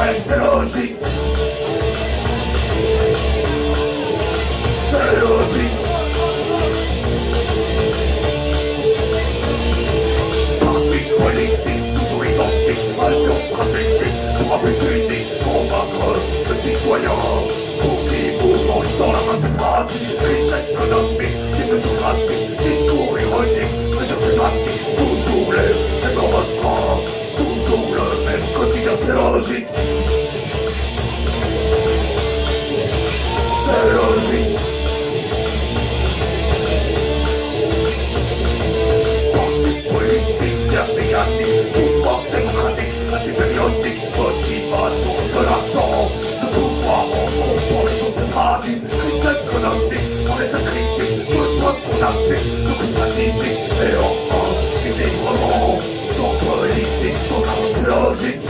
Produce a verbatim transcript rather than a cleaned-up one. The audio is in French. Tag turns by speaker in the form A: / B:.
A: Ouais, c'est logique. C'est logique. Parti politique, toujours identique, alliance stratégique, pour un but unique, convaincre le citoyen. Pour qui vous mange dans la main, c'est pratique. Crise économique, des mesures drastiques, discours ironique, mesures climatiques, toujours les mêmes refrains, toujours le même quotidien, c'est logique. C'est logique. Parti politique, guerre mécanique, pouvoir démocratique, antipériodique, motivation de l'argent, le pouvoir en trompant les choses, c'est pratique. Crise économique, en état critique, besoin qu'on applique, le coup fatidique, et enfin, équilibrement, sans politique, sans argent, c'est logique.